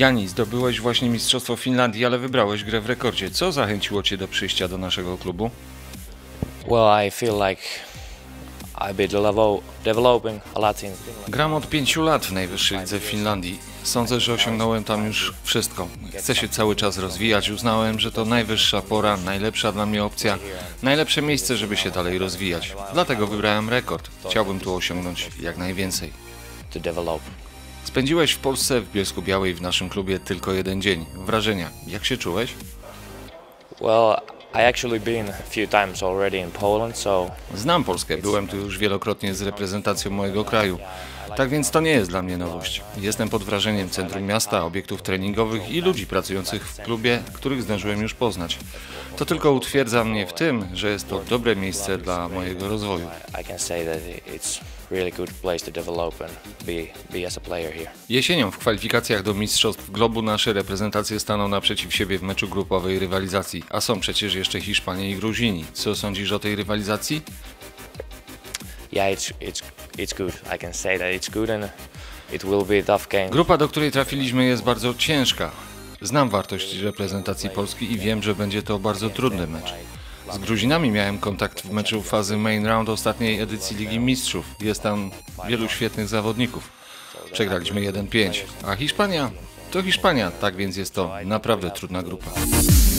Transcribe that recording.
Jani, zdobyłeś właśnie Mistrzostwo Finlandii, ale wybrałeś grę w rekordzie. Co zachęciło Cię do przyjścia do naszego klubu? Well, I feel like I've been developing a lot in Finland. Gram od 5 lat w najwyższej lidze w Finlandii. Sądzę, że osiągnąłem tam już wszystko. Chcę się cały czas rozwijać. Uznałem, że to najwyższa pora, najlepsza dla mnie opcja, najlepsze miejsce, żeby się dalej rozwijać. Dlatego wybrałem rekord. Chciałbym tu osiągnąć jak najwięcej. To develop. Spędziłeś w Polsce, w Bielsku-Białej, w naszym klubie tylko jeden dzień. Wrażenia. Jak się czułeś? Well, I actually been a few times already in Poland, so Znam Polskę, byłem tu już wielokrotnie z reprezentacją mojego kraju. Tak więc to nie jest dla mnie nowość. Jestem pod wrażeniem centrum miasta, obiektów treningowych i ludzi pracujących w klubie, których zdążyłem już poznać. To tylko utwierdza mnie w tym, że jest to dobre miejsce dla mojego rozwoju. I can say that it's really good place to develop and be as a player here. Jesienią w kwalifikacjach do Mistrzostw Globu nasze reprezentacje staną naprzeciw siebie w meczu grupowej rywalizacji, a są przecież jeszcze Hiszpanie i Gruzini. Co sądzisz o tej rywalizacji? Yeah, it's good. I can say that it's good and it will be a tough game. Grupa, do której trafiliśmy, jest bardzo ciężka. Znam wartość reprezentacji Polski i wiem, że będzie to bardzo trudny mecz. Z Gruzinami miałem kontakt w meczu fazy main round ostatniej edycji Ligi Mistrzów. Jest tam wielu świetnych zawodników. Przegraliśmy 1-5, a Hiszpania to Hiszpania, tak więc jest to naprawdę trudna grupa.